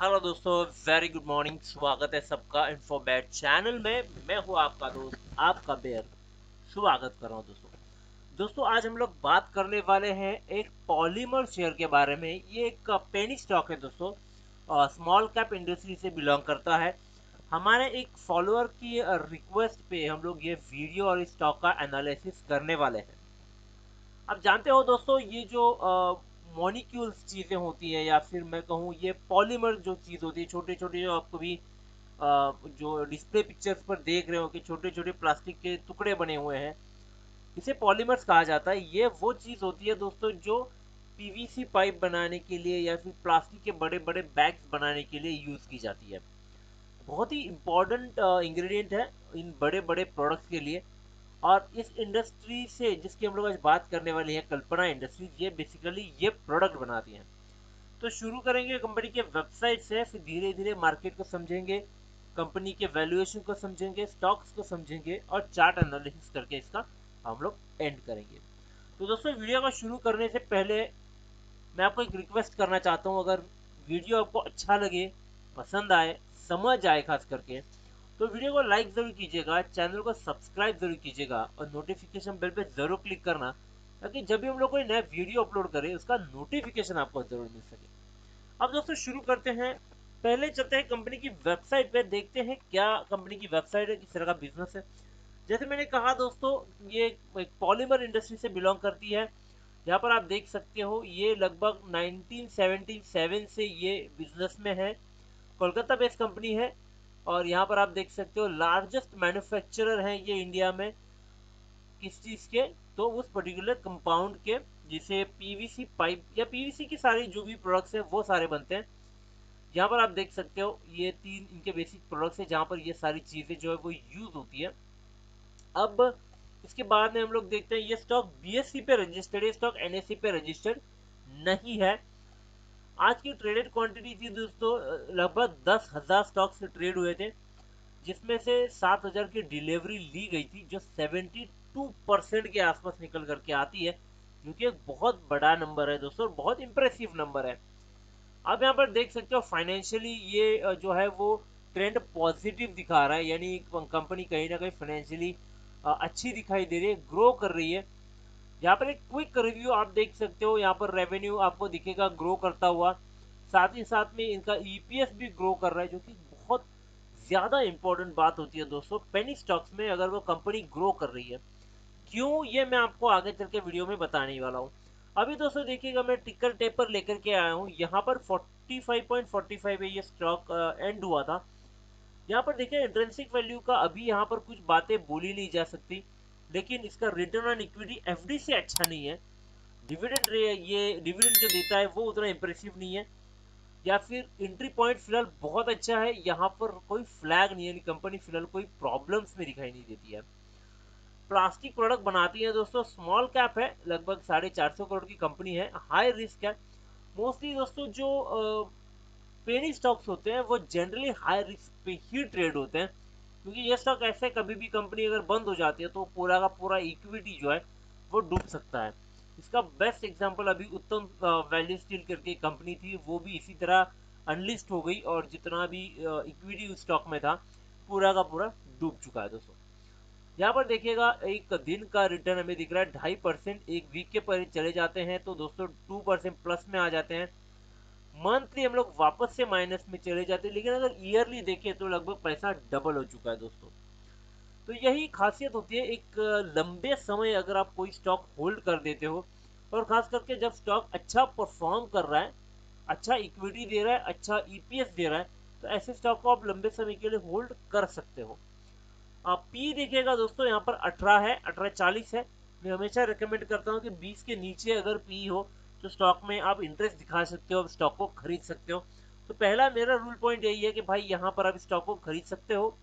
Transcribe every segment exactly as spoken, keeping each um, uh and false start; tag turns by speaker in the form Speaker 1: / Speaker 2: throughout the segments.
Speaker 1: Hello दोस्तों, very good morning. स्वागत है सबका इन्फोबैट चैनल में। मैं हूं आपका दोस्त, आपका बेयर। स्वागत कर रहा हूं दोस्तों। दोस्तों आज हम लोग बात करने वाले हैं एक पॉलीमर शेयर के बारे में। ये एक पेनी स्टॉक है दोस्तों, स्मॉल कैप इंडस्ट्री से बिलोंग करता है। हमारे एक फॉलोअर की रिक्वेस्ट पे हम लोग ये वीडियो और इस स्टॉक का एनालिसिस करने वाले हैं। आप जानते हो दोस्तों, ये जो मॉलिक्यूल्स चीज़ें होती हैं, या फिर मैं कहूँ ये पॉलीमर जो चीज़ होती है, छोटे छोटे जो आपको भी अ, जो डिस्प्ले पिक्चर्स पर देख रहे हो कि छोटे छोटे प्लास्टिक के टुकड़े बने हुए हैं, इसे पॉलीमर्स कहा जाता है। ये वो चीज़ होती है दोस्तों जो पीवीसी पाइप बनाने के लिए या फिर प्लास्टिक के बड़े बड़े बैग्स बनाने के लिए यूज़ की जाती है। बहुत ही इम्पोर्टेंट इंग्रेडिएंट है इन बड़े बड़े प्रोडक्ट्स के लिए। और इस इंडस्ट्री से जिसकी हम लोग आज बात करने वाले हैं, कल्पना इंडस्ट्रीज, ये बेसिकली ये प्रोडक्ट बनाती हैं। तो शुरू करेंगे कंपनी के वेबसाइट से, फिर धीरे धीरे मार्केट को समझेंगे, कंपनी के वैल्यूएशन को समझेंगे, स्टॉक्स को समझेंगे और चार्ट एनालिसिस करके इसका हम लोग एंड करेंगे। तो दोस्तों वीडियो को शुरू करने से पहले मैं आपको एक रिक्वेस्ट करना चाहता हूँ। अगर वीडियो आपको अच्छा लगे, पसंद आए, समझ आए खास करके, तो वीडियो को लाइक ज़रूर कीजिएगा, चैनल को सब्सक्राइब ज़रूर कीजिएगा और नोटिफिकेशन बेल पे ज़रूर क्लिक करना, ताकि जब भी हम लोग कोई नया वीडियो अपलोड करें उसका नोटिफिकेशन आपको ज़रूर मिल सके। अब दोस्तों शुरू करते हैं। पहले चलते हैं कंपनी की वेबसाइट पे, देखते हैं क्या कंपनी की वेबसाइट है, किस तरह का बिजनेस है। जैसे मैंने कहा दोस्तों, ये एक पॉलीमर इंडस्ट्री से बिलोंग करती है। यहाँ पर आप देख सकते हो ये लगभग नाइनटीन सेवेंटी सेवन से ये बिजनेस में है। कोलकाता बेस्ड कंपनी है। और यहाँ पर आप देख सकते हो लार्जेस्ट मैन्युफैक्चरर है ये इंडिया में। किस चीज़ के? तो उस पर्टिकुलर कंपाउंड के, जिसे पीवीसी पाइप या पीवीसी की सारी जो भी प्रोडक्ट्स है वो सारे बनते हैं। यहाँ पर आप देख सकते हो ये तीन इनके बेसिक प्रोडक्ट्स है जहाँ पर ये सारी चीज़ें जो है वो यूज होती है। अब इसके बाद में हम लोग देखते हैं ये स्टॉक बीएससी पे रजिस्टर्ड है, स्टॉक एनएससी पे रजिस्टर्ड नहीं है। आज की ट्रेडेड क्वांटिटी थी दोस्तों लगभग दस हजार स्टॉक से ट्रेड हुए थे, जिसमें से सात हजार की डिलीवरी ली गई थी, जो सेवेंटी टू परसेंट के आसपास निकल करके आती है, जो कि एक बहुत बड़ा नंबर है दोस्तों, बहुत इंप्रेसिव नंबर है। आप यहाँ पर देख सकते हो फाइनेंशियली ये जो है वो ट्रेंड पॉजिटिव दिखा रहा है, यानी कंपनी कहीं ना कहीं फाइनेंशियली अच्छी दिखाई दे रही है, ग्रो कर रही है। यहाँ पर एक क्विक रिव्यू आप देख सकते हो, यहाँ पर रेवेन्यू आपको दिखेगा ग्रो करता हुआ, साथ ही साथ में इनका ईपीएस भी ग्रो कर रहा है, जो कि बहुत ज्यादा इंपॉर्टेंट बात होती है दोस्तों पेनी स्टॉक्स में, अगर वो कंपनी ग्रो कर रही है। क्यों, ये मैं आपको आगे चल के वीडियो में बताने वाला हूँ। अभी दोस्तों देखिएगा, मैं टिकर टेपर लेकर के आया हूँ। यहाँ पर forty five point forty five पे ये स्टॉक एंड हुआ था। यहाँ पर देखिए इंट्रिंसिक वैल्यू का अभी यहाँ पर कुछ बातें बोली नहीं जा सकती, लेकिन इसका रिटर्न ऑन इक्विटी एफडी से अच्छा नहीं है। डिविडेंड ये डिविडेंड जो देता है वो उतना इंप्रेसिव नहीं है। या फिर एंट्री पॉइंट फिलहाल बहुत अच्छा है, यहाँ पर कोई फ्लैग नहीं है, कंपनी फिलहाल कोई प्रॉब्लम्स में दिखाई नहीं देती है। प्लास्टिक प्रोडक्ट बनाती है दोस्तों, स्मॉल कैप है, लगभग साढ़े चार सौ करोड़ की कंपनी है, हाई रिस्क है। मोस्टली दोस्तों जो पेनी स्टॉक्स होते हैं वो जनरली हाई रिस्क पे ही ट्रेड होते हैं, क्योंकि ये स्टॉक ऐसे कभी भी कंपनी अगर बंद हो जाती है तो पूरा का पूरा इक्विटी जो है वो डूब सकता है। इसका बेस्ट एग्जांपल अभी उत्तम वैल्यू स्टील करके कंपनी थी, वो भी इसी तरह अनलिस्ट हो गई और जितना भी इक्विटी उस स्टॉक में था पूरा का पूरा डूब चुका है दोस्तों। यहाँ पर देखिएगा एक दिन का रिटर्न हमें दिख रहा है ढाई परसेंट, एक वीक के पर चले जाते हैं तो दोस्तों टू परसेंट प्लस में आ जाते हैं। मंथली हम लोग वापस से माइनस में चले जाते हैं, लेकिन अगर ईयरली देखें तो लगभग पैसा डबल हो चुका है दोस्तों। तो यही खासियत होती है, एक लंबे समय अगर आप कोई स्टॉक होल्ड कर देते हो, और खास करके जब स्टॉक अच्छा परफॉर्म कर रहा है, अच्छा इक्विटी दे रहा है, अच्छा ईपीएस दे रहा है, तो ऐसे स्टॉक को आप लंबे समय के लिए होल्ड कर सकते हो। आप पी देखिएगा दोस्तों, यहाँ पर अठारह है, अठारह चालीस है। मैं हमेशा रिकमेंड करता हूँ कि बीस के नीचे अगर पी हो तो स्टॉक में आप इंटरेस्ट दिखा सकते हो, स्टॉक को खरीद सकते हो। तो पहला मेरा रूल पॉइंट यही है कि भाई यहाँ पर आप स्टॉक को खरीद सकते हो।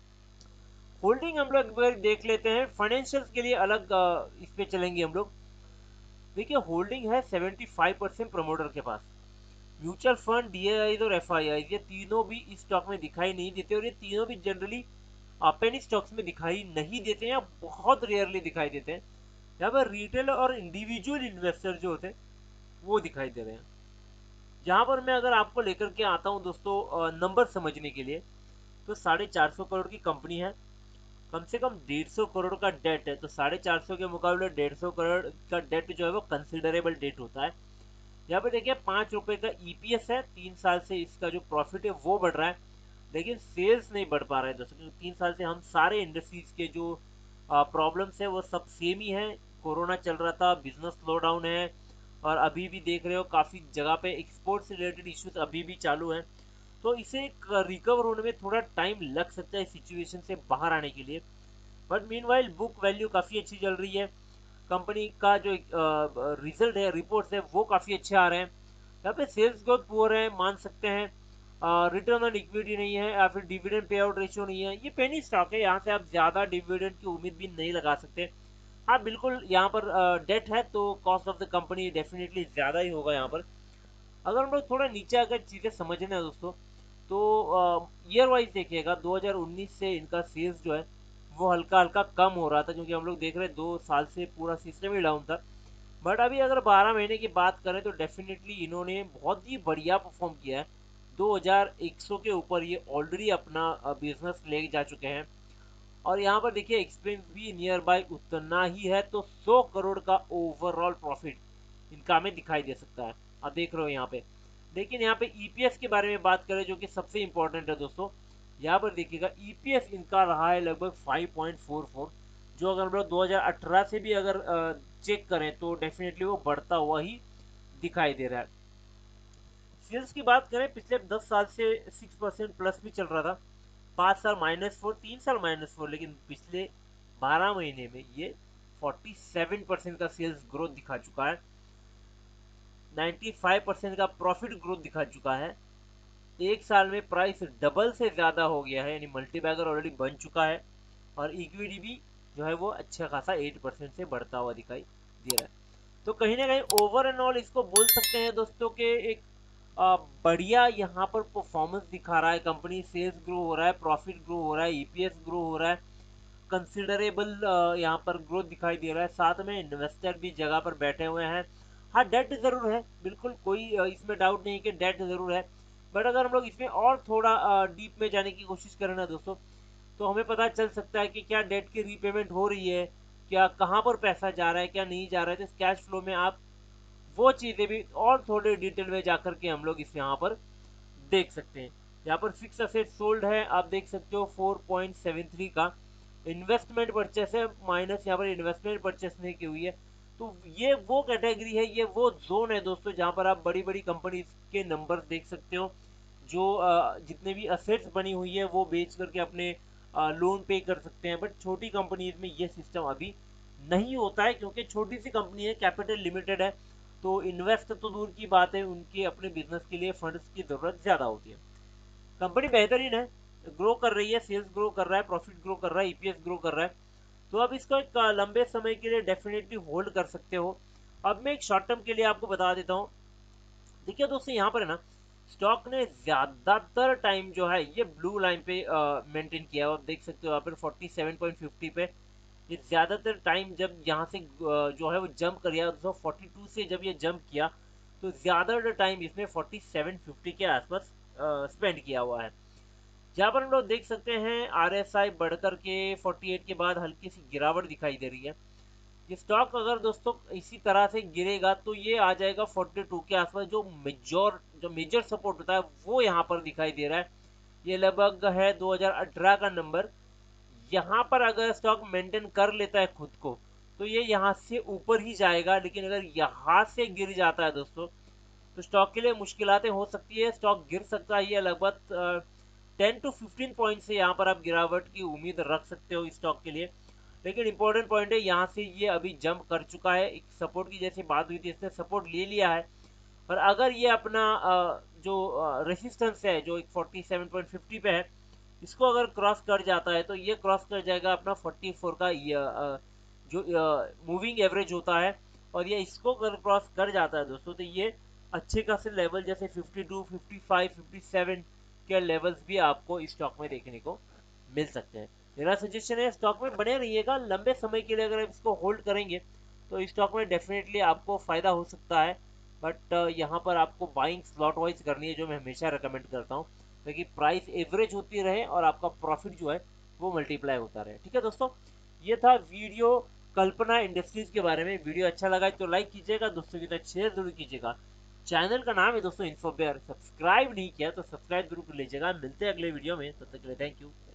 Speaker 1: होल्डिंग हम लोग एक बार देख लेते हैं, फाइनेंशियल्स के लिए अलग इस पे चलेंगे हम लोग। देखिए होल्डिंग है सेवेंटी फाइव परसेंट प्रमोटर के पास। म्यूचुअल फंड, डीआई और एफ आई आई, ये तीनों भी इस स्टॉक में दिखाई नहीं देते, और ये तीनों भी जनरली पेनी स्टॉक्स में दिखाई नहीं देते हैं या बहुत रेयरली दिखाई देते हैं। यहाँ पर रिटेल और इंडिविजुअल इन्वेस्टर जो होते हैं वो दिखाई दे रहे हैं। जहां पर मैं अगर आपको लेकर के आता हूं दोस्तों नंबर समझने के लिए, तो साढ़े चार सौ करोड़ की कंपनी है, कम से कम डेढ़ सौ करोड़ का डेट है, तो साढ़े चार सौ के मुकाबले डेढ़ सौ करोड़ का डेट जो है वो कंसिडरेबल डेट होता है। यहाँ पे देखिए पांच रुपए का ईपीएस है, तीन साल से इसका जो प्रॉफिट है वो बढ़ रहा है, लेकिन सेल्स नहीं बढ़ पा रहा है दोस्तों, क्योंकि तीन साल से हम सारे इंडस्ट्रीज के जो प्रॉब्लम्स है वो सब सेम ही है। कोरोना चल रहा था, बिजनेस स्लो डाउन है, और अभी भी देख रहे हो काफी जगह पे एक्सपोर्ट से रिलेटेड इश्यूज अभी भी चालू है। तो इसे रिकवर होने में थोड़ा टाइम लग सकता है सिचुएशन से बाहर आने के लिए। बट मीनवाइल बुक वैल्यू काफी अच्छी चल रही है, कंपनी का जो रिजल्ट है, रिपोर्ट्स है, वो काफी अच्छे आ रहे हैं। यहाँ पे सेल्स ग्रोथ पुअर है मान सकते हैं, रिटर्न ऑन इक्विटी नहीं है, या फिर डिविडेंड पे आउट रेशियो नहीं है, ये पेनी स्टॉक है, यहाँ से आप ज्यादा डिविडेंड की उम्मीद भी नहीं लगा सकते। हाँ बिल्कुल, यहाँ पर डेट है तो cost of the company definitely ज्यादा ही होगा यहाँ पर। अगर हम लोग थोड़ा नीचे अगर चीजें समझने हैं दोस्तों, तो ईयर वाइज देखिएगा, दो हज़ार उन्नीस से इनका सेल्स जो है वो हल्का हल्का कम हो रहा था, क्योंकि हम लोग देख रहे हैं दो साल से पूरा सिस्टम ही डाउन था। बट अभी अगर बारह महीने की बात करें तो डेफिनेटली इन्होंने बहुत ही बढ़िया परफॉर्म किया है, दो हज़ार एक सौ के ऊपर ये ऑलरेडी अपना बिजनेस ले जा चुके हैं। और यहाँ पर देखिए एक्सपेंस भी नियर बाय उतना ही है, तो सौ करोड़ का ओवरऑल प्रॉफिट इनका हमें दिखाई दे सकता है, आप देख रहे हो यहाँ पे। लेकिन यहाँ पे ईपीएस के बारे में बात करें जो कि सबसे इंपॉर्टेंट है दोस्तों, यहाँ पर देखिएगा ईपीएस इनका रहा है लगभग फाइव पॉइंट फोर फोर, जो अगर हम लोग दो हज़ार अठारह से भी अगर चेक करें तो डेफिनेटली वो बढ़ता हुआ ही दिखाई दे रहा है। सेल्स की बात करें, पिछले दस साल से सिक्स परसेंट प्लस भी चल रहा था, पाँच साल माइनस फोर, तीन साल माइनस फोर, लेकिन पिछले बारह महीने में ये फोर्टी सेवन परसेंट का सेल्स ग्रोथ दिखा चुका है, नाइन्टी फाइव परसेंट का प्रॉफिट ग्रोथ दिखा चुका है, एक साल में प्राइस डबल से ज्यादा हो गया है, यानी मल्टीबैगर ऑलरेडी बन चुका है, और इक्विटी भी जो है वो अच्छा खासा एट परसेंट से बढ़ता हुआ दिखाई दे रहा है। तो कहीं ना कहीं ओवर एंड ऑल इसको बोल सकते हैं दोस्तों के एक आ, बढ़िया यहाँ पर परफॉर्मेंस दिखा रहा है कंपनी, सेल्स ग्रो हो रहा है, प्रॉफिट ग्रो हो रहा है, ईपीएस ग्रो हो रहा है, कंसिडरेबल यहाँ पर ग्रोथ दिखाई दे रहा है, साथ में इन्वेस्टर भी जगह पर बैठे हुए हैं। हाँ डेट जरूर है, बिल्कुल कोई अ, इसमें डाउट नहीं कि डेट जरूर है, बट अगर हम लोग इसमें और थोड़ा डीप में जाने की कोशिश करें ना दोस्तों, तो हमें पता चल सकता है कि क्या डेट की रीपेमेंट हो रही है, क्या कहाँ पर पैसा जा रहा है, क्या नहीं जा रहा है, तो इस कैश फ्लो में आप वो चीजें भी और थोड़े डिटेल में जाकर के हम लोग इस यहाँ पर देख सकते हैं। यहाँ पर फिक्स असेट सोल्ड है, आप देख सकते हो फोर पॉइंट सेवन थ्री का, इन्वेस्टमेंट परचेस है माइनस, यहाँ पर इन्वेस्टमेंट परचेस नहीं की हुई है। तो ये वो कैटेगरी है, ये वो जोन है दोस्तों जहाँ पर आप बड़ी बड़ी कंपनीज के नंबर देख सकते हो, जो अ, जितने भी असेट्स बनी हुई है वो बेच करके अपने लोन पे कर सकते हैं। बट छोटी कंपनीज में ये सिस्टम अभी नहीं होता है, क्योंकि छोटी सी कंपनी है, कैपिटल लिमिटेड है, तो इन्वेस्ट तो दूर की बात है, उनके अपने बिजनेस के लिए फंड्स की जरूरत ज्यादा होती है। कंपनी बेहतरीन है, ग्रो कर रही है, सेल्स ग्रो कर रहा है, प्रॉफिट ग्रो कर रहा है, ईपीएस ग्रो कर रहा है, तो अब इसको एक अ, लंबे समय के लिए डेफिनेटली होल्ड कर सकते हो। अब मैं एक शॉर्ट टर्म के लिए आपको बता देता हूँ। देखिए दोस्तों यहाँ पर है ना, स्टॉक ने ज्यादातर टाइम जो है ये ब्लू लाइन पे मेंटेन किया है, आप देख सकते हो यहाँ पर फोर्टी सेवन पॉइंट फिफ्टी पे ये ज्यादातर टाइम जब यहाँ से अ, जो है वो जंप कर गया, दो फोर्टी टू से जब ये जंप किया तो ज्यादातर टाइम इसने फोर्टी सेवन फिफ्टी के आसपास स्पेंड किया हुआ है। जहाँ पर हम लोग देख सकते हैं आरएसआई बढ़कर के फोर्टी एट के बाद हल्की सी गिरावट दिखाई दे रही है। ये स्टॉक अगर दोस्तों इसी तरह से गिरेगा तो ये आ जाएगा फोर्टी टू के आसपास, जो मेजर जो मेजर सपोर्ट होता है वो यहाँ पर दिखाई दे रहा है, ये लगभग है दो हज़ार अठारह का नंबर। यहाँ पर अगर स्टॉक मेंटेन कर लेता है खुद को तो ये यहाँ से ऊपर ही जाएगा, लेकिन अगर यहाँ से गिर जाता है दोस्तों तो स्टॉक के लिए मुश्किलातें हो सकती है, स्टॉक गिर सकता है, ये लगभग टेन टू फिफ्टीन पॉइंट से यहाँ पर आप गिरावट की उम्मीद रख सकते हो इस स्टॉक के लिए। लेकिन इंपॉर्टेंट पॉइंट है, यहाँ से ये अभी जंप कर चुका है, एक सपोर्ट की जैसे बात हुई थी इसने सपोर्ट ले लिया है, और अगर ये अपना अ, जो रेसिस्टेंस है जो एक फोर्टी सेवन पॉइंट फिफ्टी पे है, इसको अगर क्रॉस कर जाता है तो ये क्रॉस कर जाएगा अपना फोर्टी फोर का ये, अ, जो मूविंग एवरेज होता है, और ये इसको अगर क्रॉस कर जाता है दोस्तों तो ये अच्छे खासे लेवल जैसे fifty two, fifty five, fifty seven के लेवल्स भी आपको इस स्टॉक में देखने को मिल सकते हैं। मेरा सजेशन है स्टॉक में बने रहिएगा लंबे समय के लिए, अगर आप इसको होल्ड करेंगे तो इस स्टॉक में डेफिनेटली आपको फायदा हो सकता है। बट यहाँ पर आपको बाइंग स्लॉट वाइज करनी है, जो मैं हमेशा रिकमेंड करता हूँ, ताकि प्राइस एवरेज होती रहे और आपका प्रॉफिट जो है वो मल्टीप्लाई होता रहे। ठीक है दोस्तों, ये था वीडियो कल्पना इंडस्ट्रीज के बारे में। वीडियो अच्छा लगा तो लाइक कीजिएगा, दोस्तों के साथ शेयर जरूर कीजिएगा। चैनल का नाम है दोस्तों इन्फोबेयर, सब्सक्राइब नहीं किया तो सब्सक्राइब जरूर कर लीजिएगा। मिलते हैं अगले वीडियो में, तब तक के लिए थैंक यू।